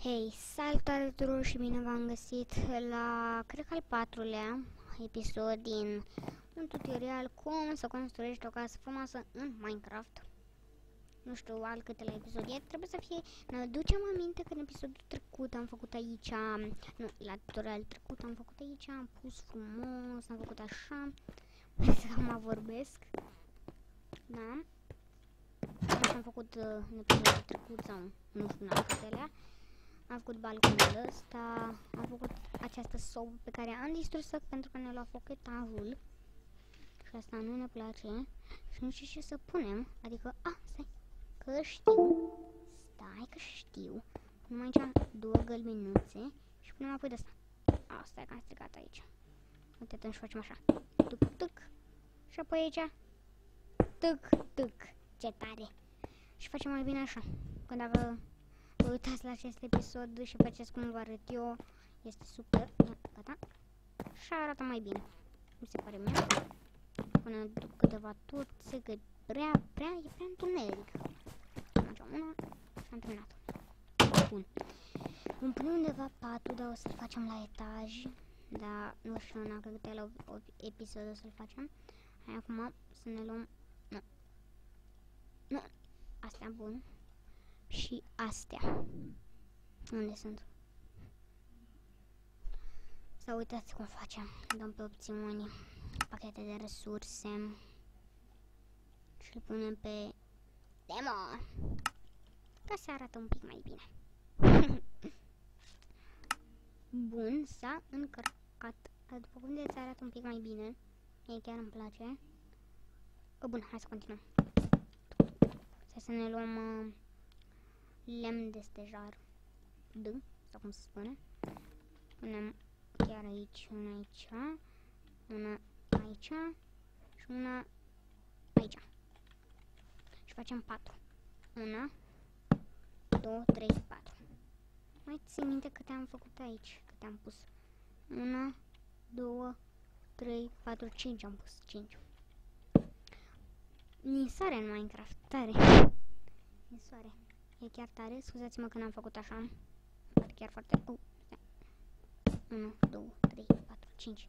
Hei, salutare tuturor și bine v-am găsit la, cred că al 4-lea episod din un tutorial cum să construiești o casă frumoasă în Minecraft. Nu știu al câtelea episod e, trebuie să fie, ne ducem aminte că în episodul trecut am făcut aici, nu, la tutorial trecut am făcut aici, am pus frumos, am făcut așa, să mă vorbesc, da, așa am făcut în episodul trecut sau nu știu la câtelea. Am făcut balconul ăsta, am făcut această sobă pe care am distrus-o pentru că ne lua foc etajul. Și asta nu ne place. Și nu știu ce să punem, adică, stai, că știu. Punem aici două gălbenuțe și punem apoi de asta. Stai că am stricat aici. Uite, atunci facem așa, tuc, tuc, și apoi aici, tuc, tuc, ce tare. Și facem mai bine așa, că dacă vă uitați la acest episod și faceți cum vă arăt eu, este super, gata, și arată mai bine, mi se pare mie, până câteva tuțe, că e prea întuneric. Facem una și am terminat. Bun. Vom pune undeva patul, dar o să-l facem la etaj, dar nu știu în câte episod o să-l facem. Hai acum să ne luăm, nu, astea, bun. Și astea. Unde sunt? Să uitați cum facem. Dăm pe opțiuni, pachete de resurse și îl punem pe demo. Ca să arată un pic mai bine. Bun, s-a încărcat. După cum vedeți, arată un pic mai bine. Mie chiar îmi place. Bun, hai să continuăm. Să ne luăm lemn de stejar, sau cum se spune. Punem chiar aici, una aici, una aici și una aici. Și facem 4. 1, 2, 3, 4. Mai țin minte câte am făcut aici, câte am pus. 1, 2, 3, 4, 5 am pus, 5. Nisoare în Minecraft, tare. Nisoare. E chiar tare, scuzați-mă că n-am făcut așa. Pare chiar foarte... 1, 2, 3, 4, 5.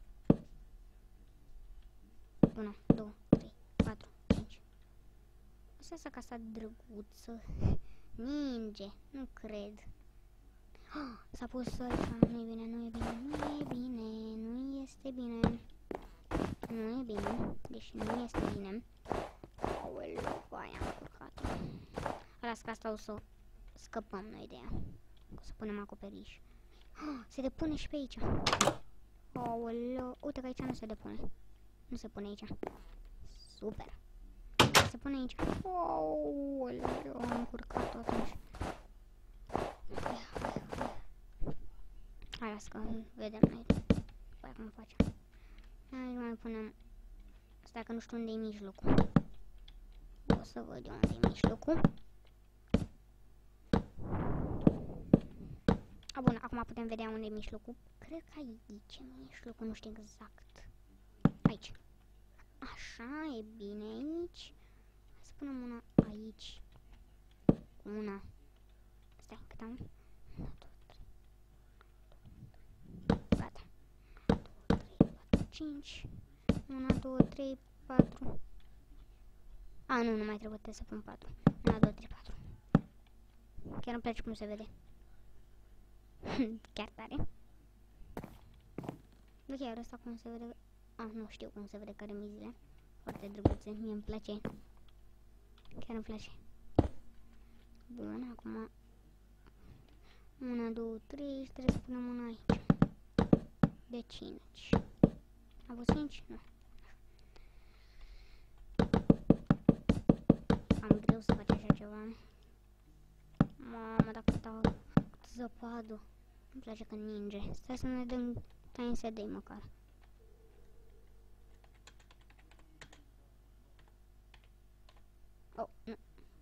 1, 2, 3, 4, 5. Asta e casa drăguță. Ninge, nu cred. S-a pus aici, nu e bine, nu e bine, nu e bine, nu este bine. Nu e bine, deși nu este bine. Aoleu, aia am curcat-o. Las că asta o să scăpăm noi de ea. O să punem acoperiș. Se depune și pe aici. Aoleu, uite că aici nu se depune. Nu se pune aici. Super. Se pune aici. Aoleu, am încurcat-o atunci. Hai, las că vedem noi. Păi cum facem. Hai, mai punem. Stai că nu știu unde e mijlocul. O să văd eu unde e mijlocul. Bun, acum putem vedea unde e mijlocul. Cred că aici e mijlocul, nu știu exact. Aici. Așa, e bine aici. Hai să punem una aici. Una. Stai, cât am? 1, 2, 3. Gata. 2, 3, 4, 5. 1, 2, 3, 4. Nu mai trebuie să pun 4. 1, 2, 3, 4. Chiar îmi place cum se vede. Chiar tare. De chiar asta cum se vede. Nu știu cum se vede cărămizile. Foarte drăguțe, mie îmi place. Chiar îmi place. Bun, acum 1, 2, 3 și trebuie să punem una aici. De 5. Am pus 5? Nu. Am greu să fac așa ceva. Mamă, dacă stau zăpadă. Îmi place că ninge. Stai să ne dăm time să dai măcar. Nu.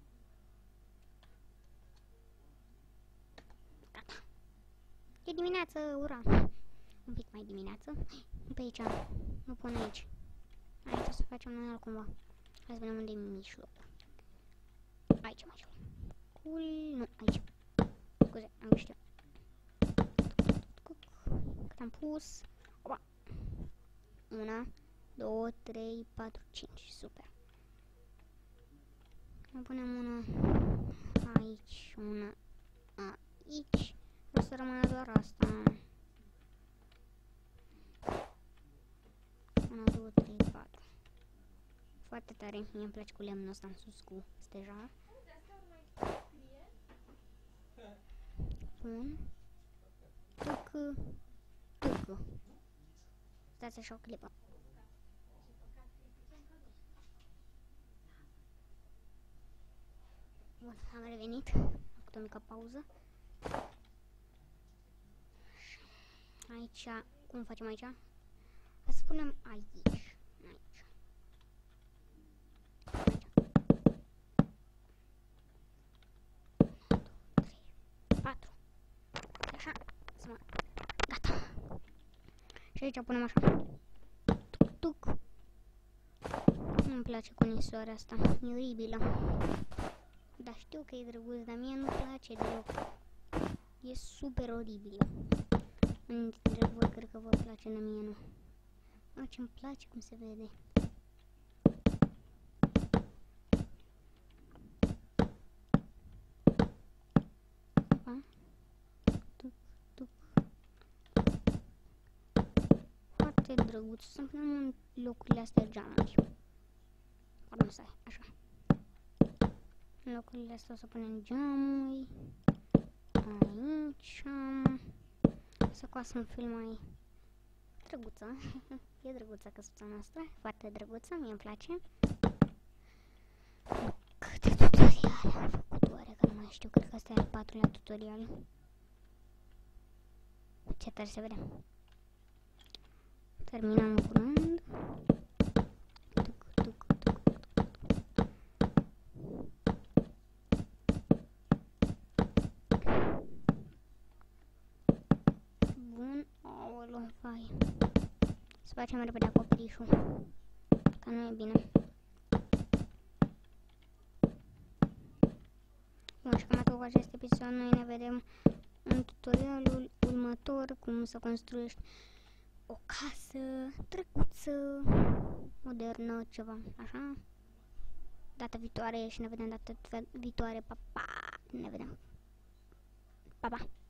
Gata. E dimineață, ura. Un pic mai dimineață. Pe aici. Nu pun aici. Aici o să facem noi altcumva. Hai să vedem unde e mijlocul. Aici, mijlocul. Nu, aici. Scuze, am greșit. Am pus. Opa. 1, 2, 3, 4, 5. Super. Mai punem una aici, una aici. O să rămână doar asta. 1, 2, 3, 4. Foarte tare. Mie îmi place cu lemnul ăsta în sus cu stejar. Bun. Tucă. Tucă. Stați așa o clipă. Bun, am revenit. Am făcut o mică pauză. Aici, cum facem aici? Hai să punem aici. Aici. 4. Așa. Să mă... Gata. Și aici punem așa. Tuc, tuc. Nu-mi place cu nisoarea asta. E oribilă. Dar știu că e drăguț, dar mie nu-mi place deloc. E super oribil. Unii dintre voi cred că vă place, dar mie nu. Mă, ce-mi place cum se vede. Opa. Tuc, tuc. Foarte drăguț. Să punem în locurile astea geamuri. Pardon, stai, așa. În locurile astea o să punem geamuri. Aici. Să coasă un film mai drăguță. E drăguță căsuța noastră. Foarte drăguță, mie îmi place. Câte tutoriale am făcut oare, că nu mai știu. Cred că ăsta e al 4-lea tutorial. Ce tare se vede. Terminăm curând. Tuc, tuc, tuc, tuc. Bun. Aoleu, vai. Să facem repede acoperișul. Că nu e bine. Bun, și cam atât cu acest episod. Noi ne vedem în tutorialul următor. Cum să construiești o casă drăguță, modernă, ceva, așa. Data viitoare și ne vedem data viitoare. Pa, pa! Ne vedem. Pa, pa!